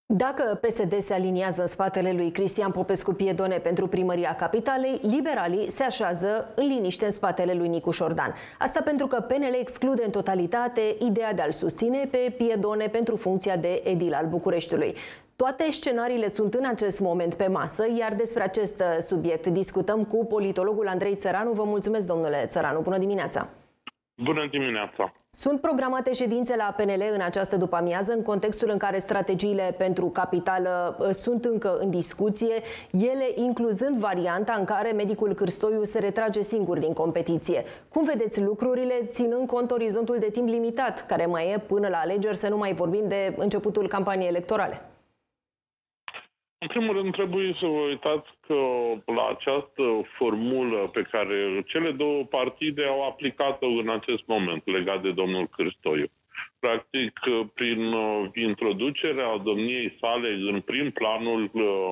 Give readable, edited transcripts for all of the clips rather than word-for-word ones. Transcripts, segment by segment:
Dacă PSD se aliniază în spatele lui Cristian Popescu Piedone pentru primăria capitalei, liberalii se așează în liniște în spatele lui Nicu Șordan. Asta pentru că PNL exclude în totalitate ideea de a-l susține pe Piedone pentru funcția de edil al Bucureștiului. Toate scenariile sunt în acest moment pe masă, iar despre acest subiect discutăm cu politologul Andrei Țăranu. Vă mulțumesc, domnule Țăranu. Bună dimineața! Bună dimineața! Sunt programate ședințe la PNL în această după-amiază, în contextul în care strategiile pentru capitală sunt încă în discuție, ele incluzând varianta în care medicul Cârstoiu se retrage singur din competiție. Cum vedeți lucrurile, ținând cont orizontul de timp limitat, care mai e până la alegeri, să nu mai vorbim de începutul campaniei electorale? În primul rând, trebuie să vă uitați că la această formulă pe care cele două partide au aplicat-o în acest moment, legat de domnul Cârstoiu. Practic, prin introducerea domniei sale în prim planul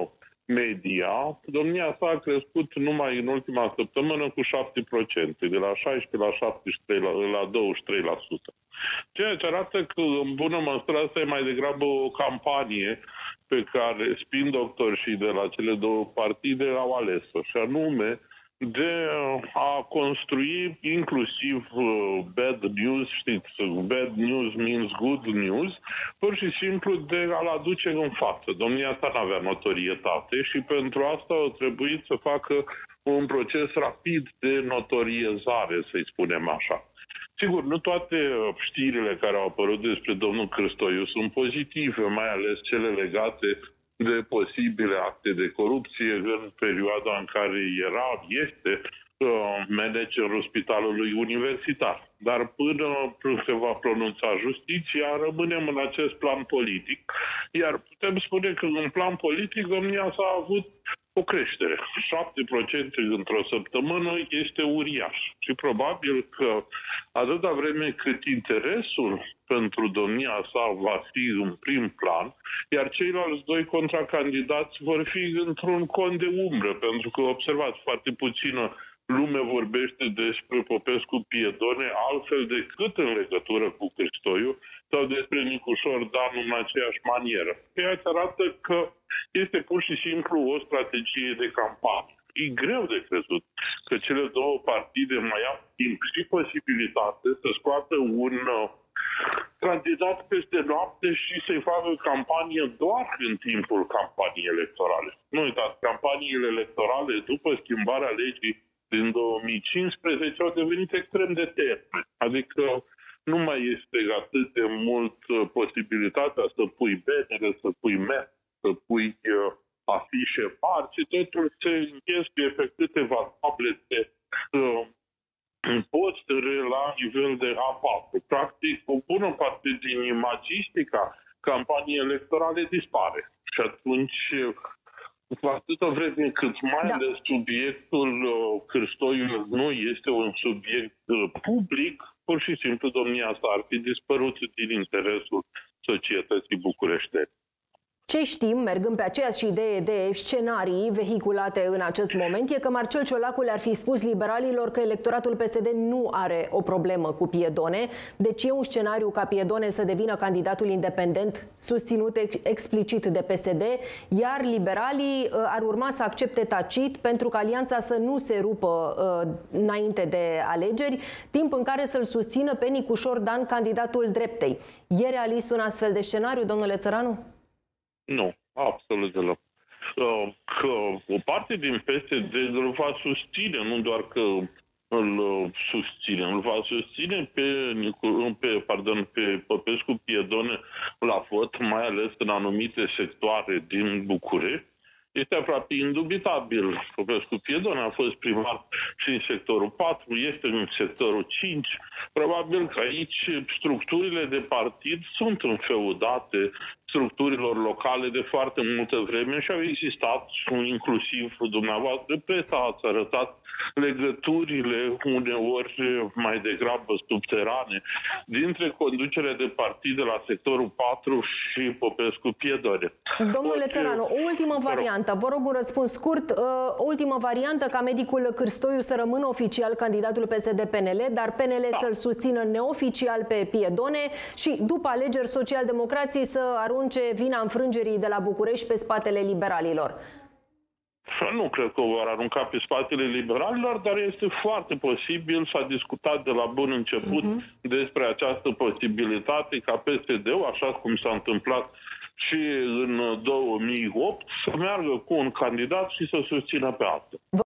media, domnia sa a crescut numai în ultima săptămână cu 7%, de la 16 la 73, la 23%. Ceea ce arată că, în bună măsură, asta e mai degrabă o campanie pe care spin doctori și de la cele două partide au ales-o, și anume de a construi inclusiv bad news, știți, bad news means good news, pur și simplu de a-l aduce în față. Domnia sa n-avea notorietate și pentru asta a trebuit să facă un proces rapid de notoriezare, să-i spunem așa. Sigur, nu toate știrile care au apărut despre domnul Cârstoiu sunt pozitive, mai ales cele legate de posibile acte de corupție în perioada în care este managerul spitalului universitar. Dar până se va pronunța justiția, rămânem în acest plan politic. Iar putem spune că în plan politic domnia s-a avut o creștere. 7% într-o săptămână este uriaș. Și probabil că atâta vreme cât interesul pentru domnia sa va fi în prim plan, iar ceilalți doi contracandidați vor fi într-un cont de umbră, pentru că, observați, foarte puțină lume vorbește despre Popescu Piedone altfel decât în legătură cu Cârstoiu sau despre Nicu Șordan în aceeași manieră. Ceea ce arată că este pur și simplu o strategie de campanie. E greu de crezut că cele două partide mai au timp și posibilitate să scoată un candidat peste noapte și să-i facă campanie doar în timpul campaniei electorale. Nu uitați, campaniile electorale după schimbarea legii din 2015 au devenit extrem de terne. Adică nu mai este atât de mult posibilitatea să pui benere, să pui mes, să pui afișe mari, ci totul se încheie pe câteva tablete postere la nivel de A4. Practic, o bună parte din imagistica campaniei electorale dispare. Și atunci, atâta vreme cât mai ales subiectul Cârstoiu nu este un subiect public, pur și simplu domnia asta ar fi dispărut din interesul societății bucureștene. Ce știm, mergând pe aceeași idee de scenarii vehiculate în acest moment, e că Marcel Ciolacu le-ar fi spus liberalilor că electoratul PSD nu are o problemă cu Piedone, deci e un scenariu ca Piedone să devină candidatul independent susținut explicit de PSD, iar liberalii ar urma să accepte tacit pentru că alianța să nu se rupă înainte de alegeri, timp în care să-l susțină pe Nicu Șordan, candidatul dreptei. E realist un astfel de scenariu, domnule Țăranu? Nu, absolut deloc. Că o parte din PSD îl va susține, nu doar că îl susține, îl va susține pe Popescu Piedone la vot, mai ales în anumite sectoare din București. Este aproape indubitabil. Popescu Piedone a fost primar și în sectorul 4, este în sectorul 5. Probabil că aici structurile de partid sunt înfeudate structurilor locale de foarte multă vreme și au existat, inclusiv dumneavoastră, presa ați arătat legăturile uneori mai degrabă subterane dintre conducerea de partide la sectorul 4 și Popescu Piedone. Domnule Țăranu, o ultimă variantă, vă rog un răspuns scurt, o ultimă variantă ca medicul Cârstoiu să rămână oficial candidatul PSD-PNL, dar PNL să-l susțină neoficial pe Piedone și după alegeri socialdemocrații să arunce arunce vina înfrângerii de la București pe spatele liberalilor? Nu cred că o vor arunca pe spatele liberalilor, dar este foarte posibil, s-a discutat de la bun început despre această posibilitate ca PSD-ul, așa cum s-a întâmplat și în 2008, să meargă cu un candidat și să susțină pe altul.